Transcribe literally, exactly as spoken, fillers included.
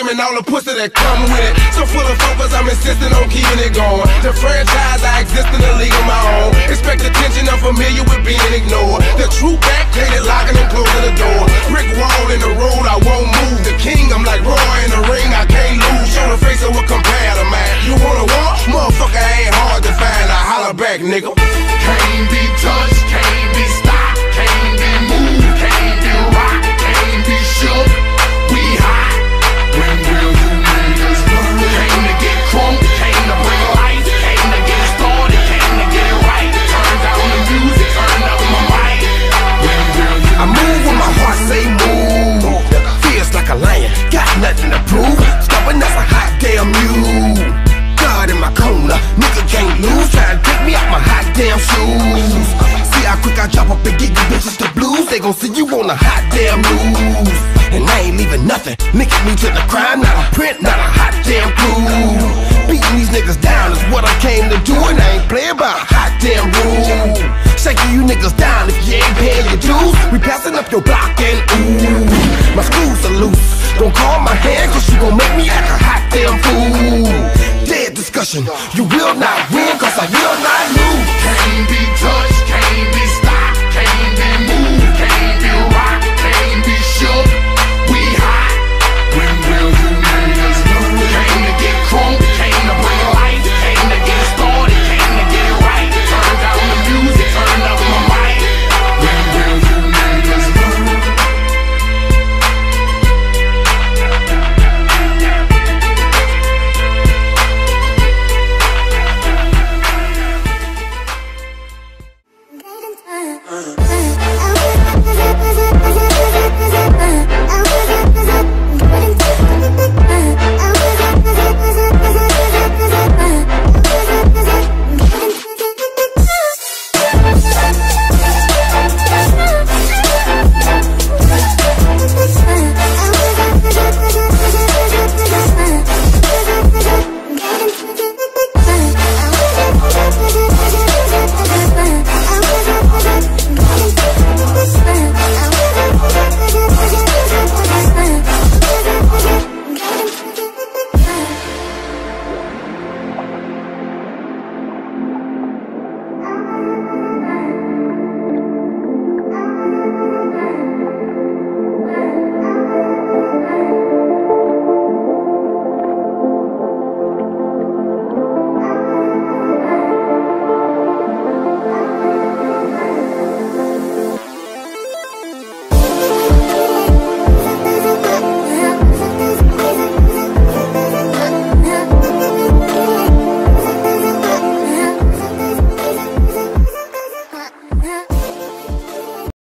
time and all the pussy that come with it. So full of focus, I'm insisting on keeping it going. The franchise, I exist in a league of my own. Expect attention, I'm familiar with being ignored. The true back, painted, locking and closing the door. Brick wall in the road, I won't move. The king, I'm like Roy in the ring, I can't lose. Show the face of what compare to mine. You wanna walk? Motherfucker ain't hard to find. I holler back, nigga. Can't be touched, can't be stopped, can't be moved, can't be rocked, can't be shook. We hot. When will you niggas learn? Came to get crunk, came to bring life, came to get started, came to get it right. Turn down the music, turn up my mic. When will you I move when my heart say move. Feels like a lion, got nothing to prove. Stubborn as a hot damn mule. God in my corner, nigga can't lose. Try to take me out my hot damn shoes. See how quick I drop up and get you bitches the blues. They gon' see you on a hot damn news. And I ain't leaving nothing, linking me to the crime. Not a print, not a hot damn clue. Beating these niggas down is what I came to do. And I ain't playing by a hot damn rule. Shaking you niggas down if you ain't paying your dues. We passing up your block and ooh, my screws are loose. Don't call my hand cause you gon' make me act a hot damn fool. Dead discussion, you will not win cause I will